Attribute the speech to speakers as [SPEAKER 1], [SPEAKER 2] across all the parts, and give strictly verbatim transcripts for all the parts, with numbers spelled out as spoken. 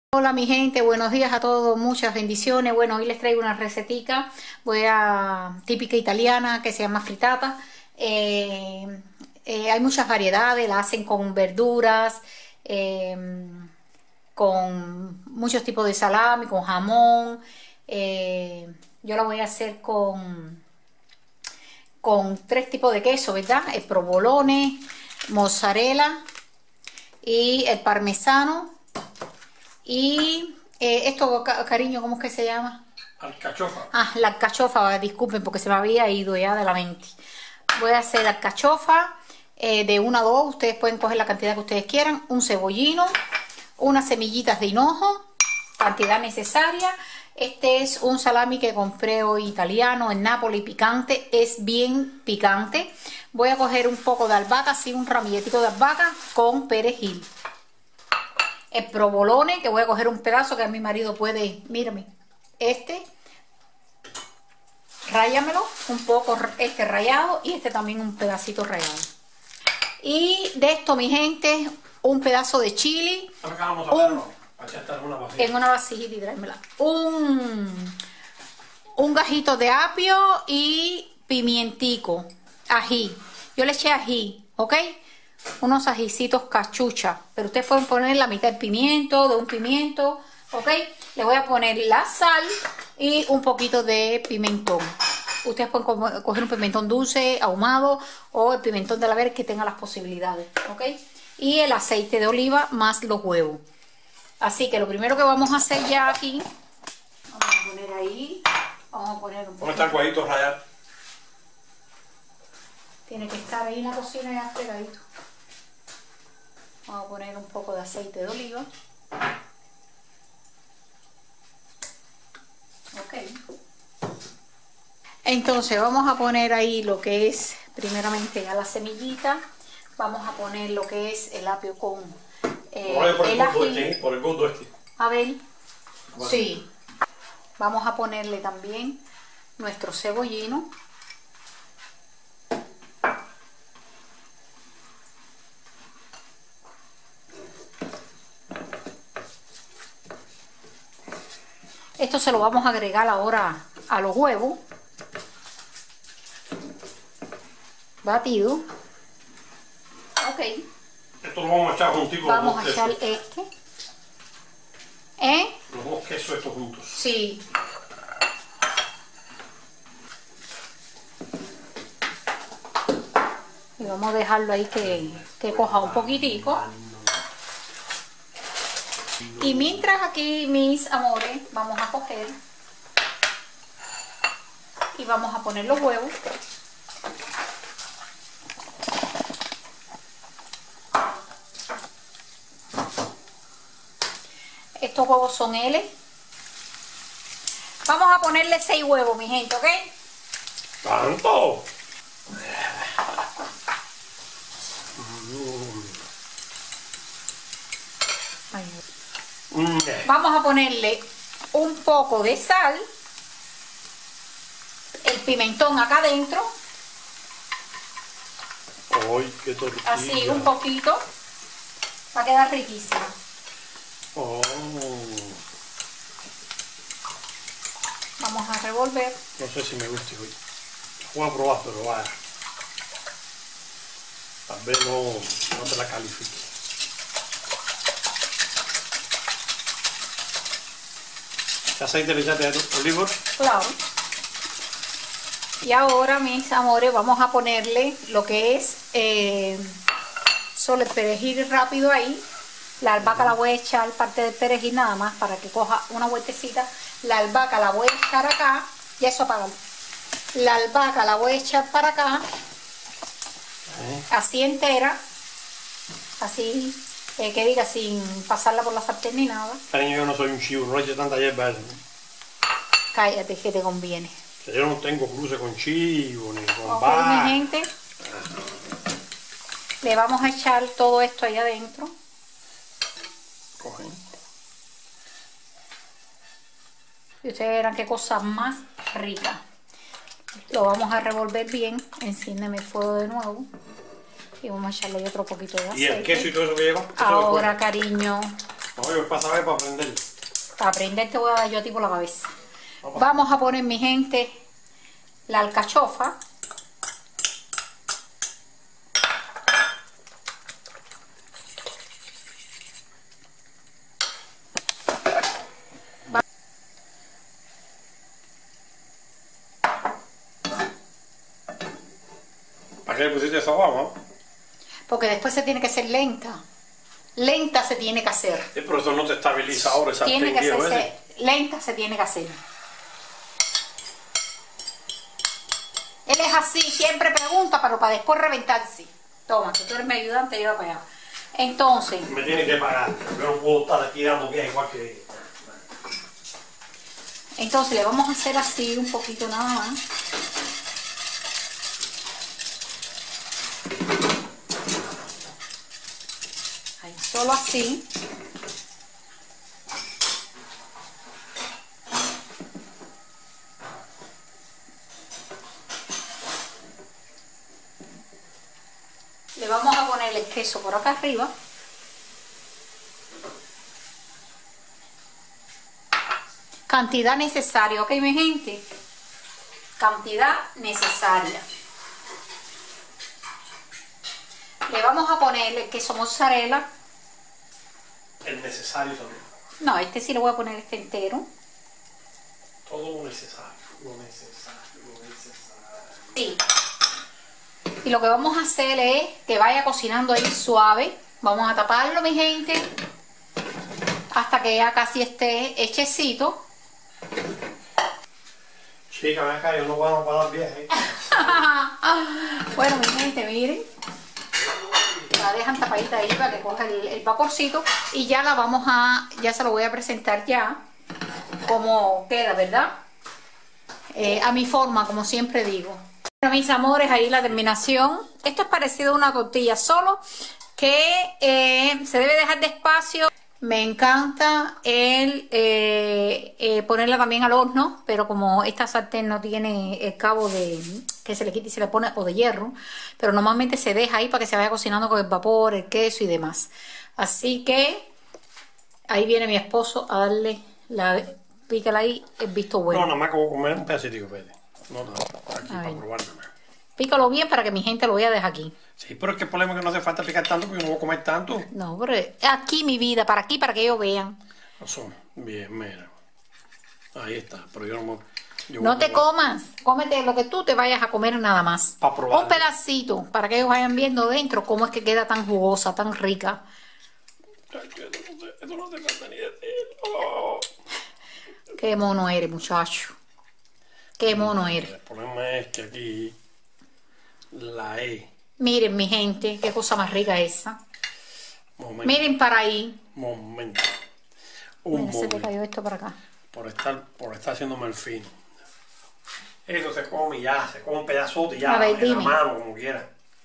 [SPEAKER 1] Hola mi gente, buenos días a todos, muchas bendiciones. Bueno, hoy les traigo una recetica, voy a típica italiana que se llama frittata. Eh, eh, hay muchas variedades, la hacen con verduras, eh, con muchos tipos de salami, con jamón. Eh, yo la voy a hacer con, con tres tipos de queso, ¿verdad? El provolone, mozzarella y el parmesano. Y eh, esto, cariño, ¿cómo es que se llama?
[SPEAKER 2] Alcachofa.
[SPEAKER 1] Ah, la alcachofa, disculpen porque se me había ido ya de la mente. Voy a hacer la alcachofa eh, de una a dos, ustedes pueden coger la cantidad que ustedes quieran. Un cebollino, unas semillitas de hinojo, cantidad necesaria. Este es un salami que compré hoy italiano en Nápoles, picante, es bien picante. Voy a coger un poco de albahaca, así un ramilletico de albahaca con perejil. El provolone, que voy a coger un pedazo que a mi marido puede, mírame, este, ráyamelo, un poco este rallado y este también un pedacito rallado. Y de esto, mi gente, un pedazo de chili, un, en una vasijita y tráemela, un, un gajito de apio y pimientico, ají. Yo le eché ají, ¿ok? Unos ajicitos cachucha, pero ustedes pueden poner la mitad del pimiento, de un pimiento, ¿ok? Le voy a poner la sal y un poquito de pimentón. Ustedes pueden coger un pimentón dulce, ahumado, o el pimentón de la verde que tenga las posibilidades, ¿ok? Y el aceite de oliva más los huevos. Así que lo primero que vamos a hacer ya aquí, vamos a poner ahí, vamos a poner un poco.
[SPEAKER 2] ¿Dónde está el huevito rallar?
[SPEAKER 1] Tiene que estar ahí en la cocina ya fregadito. Vamos a poner un poco de aceite de oliva. Ok. Entonces vamos a poner ahí lo que es, primeramente ya la semillita. Vamos a poner lo que es el apio con eh,
[SPEAKER 2] no, por
[SPEAKER 1] el, el
[SPEAKER 2] ají.
[SPEAKER 1] ají.
[SPEAKER 2] Este, por el gordo este.
[SPEAKER 1] A ver.
[SPEAKER 2] Bueno.
[SPEAKER 1] Sí. Vamos a ponerle también nuestro cebollino. Esto se lo vamos a agregar ahora a los huevos. Batido. Ok.
[SPEAKER 2] Esto lo vamos a echar juntico.
[SPEAKER 1] Vamos a echar este. ¿Eh?
[SPEAKER 2] Los dos quesos estos juntos.
[SPEAKER 1] Sí. Y vamos a dejarlo ahí que, que coja un poquitico. Y mientras aquí, mis amores, vamos a coger y vamos a poner los huevos. Estos huevos son L. Vamos a ponerle seis huevos, mi gente, ¿ok?
[SPEAKER 2] ¡Tanto! Mm.
[SPEAKER 1] Vamos a ponerle un poco de sal, el pimentón acá adentro.
[SPEAKER 2] ¡Ay, qué tortilla!
[SPEAKER 1] Así, un poquito. Va a quedar riquísima.
[SPEAKER 2] Oh.
[SPEAKER 1] Vamos a revolver.
[SPEAKER 2] No sé si me gusta hoy. Voy a probar, pero vaya. Tal vez no, no te la califique. ¿Qué aceite le echaste de olivo?
[SPEAKER 1] Claro. Y ahora, mis amores, vamos a ponerle lo que es eh, solo el perejil rápido ahí. La albahaca la voy a echar, parte del perejil nada más, para que coja una vueltecita. La albahaca la voy a echar acá. Y eso apagado. La albahaca la voy a echar para acá. ¿Eh? Así entera. Así, eh, que diga, sin pasarla por la sartén ni nada.
[SPEAKER 2] Cariño, yo no soy un chivo, no le eche tanta hierba a eso.
[SPEAKER 1] Cállate, que te conviene.
[SPEAKER 2] Que yo no tengo cruce con chivo, ni con
[SPEAKER 1] Ok,
[SPEAKER 2] vaca.
[SPEAKER 1] mi gente. Le vamos a echar todo esto ahí adentro.
[SPEAKER 2] Coge.
[SPEAKER 1] Y ustedes verán qué cosa más rica. Lo vamos a revolver bien. Enciéndeme el fuego de nuevo. Y vamos a echarle otro poquito de aceite.
[SPEAKER 2] ¿Y el queso y todo eso que lleva?
[SPEAKER 1] Ahora, cariño,
[SPEAKER 2] No, yo para saber, para aprender.
[SPEAKER 1] Para aprender te voy a dar yo a ti por la cabeza.
[SPEAKER 2] Opa.
[SPEAKER 1] Vamos a poner, mi gente, la alcachofa.
[SPEAKER 2] ¿Para qué le pusiste esa agua?
[SPEAKER 1] Porque después se tiene que hacer lenta. Lenta se tiene que hacer.
[SPEAKER 2] Sí, pero eso no te estabiliza ahora esa
[SPEAKER 1] Tiene que
[SPEAKER 2] viejo
[SPEAKER 1] hacerse,
[SPEAKER 2] ese.
[SPEAKER 1] lenta se tiene que hacer. Él es así, siempre pregunta, pero para después reventarse. Toma, que tú eres mi ayudante, lleva para allá. Entonces,
[SPEAKER 2] Me tiene que pagar. Yo no puedo estar aquí dando bien igual que...
[SPEAKER 1] entonces le vamos a hacer así un poquito nada más. Ahí, solo así. Le vamos a poner el queso por acá arriba. Cantidad necesaria, ¿ok, mi gente? Cantidad necesaria. Le vamos a poner el queso mozzarella.
[SPEAKER 2] El necesario también.
[SPEAKER 1] No, este sí le voy a poner este entero.
[SPEAKER 2] Todo lo necesario, lo necesario, lo necesario.
[SPEAKER 1] Sí. Y lo que vamos a hacer es que vaya cocinando ahí suave. Vamos a taparlo, mi gente, hasta que ya casi esté hechecito.
[SPEAKER 2] Chica, ven acá, yo no voy a parar viaje.
[SPEAKER 1] Bueno, mi gente, miren. La dejan tapadita ahí para que coja el, el vaporcito. Y ya la vamos a... ya se lo voy a presentar ya. Como queda, ¿verdad? Eh, a mi forma, como siempre digo. Bueno, mis amores, ahí la terminación. Esto es parecido a una tortilla, solo que eh, se debe dejar despacio. Me encanta el eh, eh, ponerla también al horno, pero como esta sartén no tiene el cabo de que se le quita y se le pone, o de hierro, pero normalmente se deja ahí para que se vaya cocinando con el vapor, el queso y demás. Así que ahí viene mi esposo a darle la pícala ahí, el visto bueno.
[SPEAKER 2] No, nada más que voy a comer un pedacito, Pete. No, no, aquí para probar nada más.
[SPEAKER 1] Pícalo bien para que mi gente lo vea desde aquí.
[SPEAKER 2] Sí, pero es que el problema es que no hace falta picar tanto porque yo no voy a comer tanto.
[SPEAKER 1] No, pero aquí mi vida, para aquí, para que ellos vean.
[SPEAKER 2] Eso, bien, mira. Ahí está, pero yo no yo
[SPEAKER 1] No te comas, cómete lo que tú te vayas a comer nada más.
[SPEAKER 2] Para probar.
[SPEAKER 1] Un pedacito, para que ellos vayan viendo dentro cómo es que queda tan jugosa, tan rica.
[SPEAKER 2] Esto no se falta ni decirlo.
[SPEAKER 1] Qué mono eres, muchacho. Qué mono eres.
[SPEAKER 2] El problema es que aquí la E.
[SPEAKER 1] Miren, mi gente, qué cosa más rica esa.
[SPEAKER 2] Momento.
[SPEAKER 1] Miren para ahí.
[SPEAKER 2] Momento. Un
[SPEAKER 1] Mira, se
[SPEAKER 2] momento.
[SPEAKER 1] te cayó esto para acá.
[SPEAKER 2] Por estar, por estar haciéndome el fino. Eso se come ya, se come un pedazote ya,
[SPEAKER 1] A ver,
[SPEAKER 2] en la
[SPEAKER 1] dime.
[SPEAKER 2] mano, como quiera.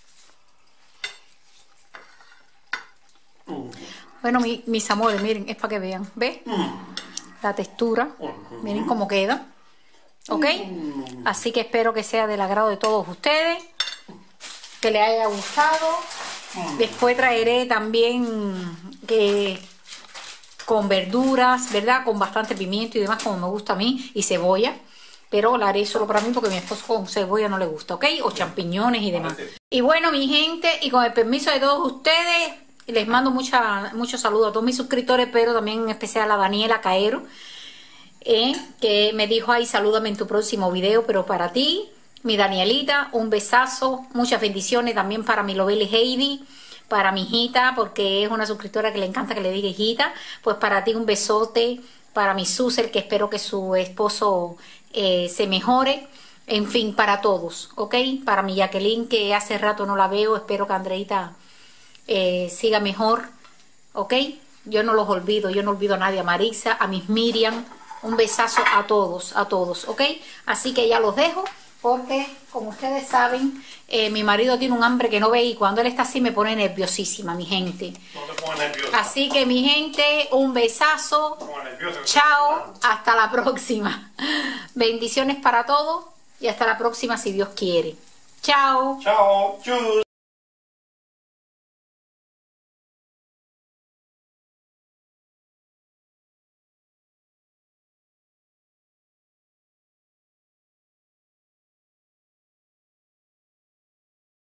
[SPEAKER 2] Mm.
[SPEAKER 1] Bueno, mi- mis amores, miren, es para que vean. ¿Ves?
[SPEAKER 2] Mm.
[SPEAKER 1] La textura.
[SPEAKER 2] Mm.
[SPEAKER 1] Miren cómo queda. ¿Ok?
[SPEAKER 2] Mm.
[SPEAKER 1] Así que espero que sea del agrado de todos ustedes. Que les haya gustado. Después traeré también que con verduras, ¿verdad? Con bastante pimiento y demás, como me gusta a mí, y cebolla. Pero la haré solo para mí porque a mi esposo con cebolla no le gusta, ¿ok? O champiñones y demás. Y bueno, mi gente, y con el permiso de todos ustedes, les mando mucha, muchos saludos a todos mis suscriptores, pero también en especial a Daniela Caero, eh, que me dijo, ay, salúdame en tu próximo video, pero para ti, mi Danielita, un besazo, muchas bendiciones también para mi Lovely Heidi, para mi hijita, porque es una suscriptora que le encanta que le diga hijita, pues para ti un besote, para mi Susel, que espero que su esposo eh, se mejore, en fin, para todos, ¿ok? Para mi Jacqueline, que hace rato no la veo, espero que Andreita eh, siga mejor, ¿ok? Yo no los olvido, yo no olvido a nadie, a Marisa, a mis Miriam, un besazo a todos, a todos, ¿ok? Así que ya los dejo. Porque, como ustedes saben, eh, mi marido tiene un hambre que no ve y cuando él está así me pone nerviosísima, mi gente.
[SPEAKER 2] No te pongas nerviosa.
[SPEAKER 1] Así que, mi gente, un besazo.
[SPEAKER 2] No te pongas nerviosa.
[SPEAKER 1] Chao, hasta la próxima. Bendiciones para todos y hasta la próxima si Dios quiere. Chao.
[SPEAKER 2] Chao. Chus.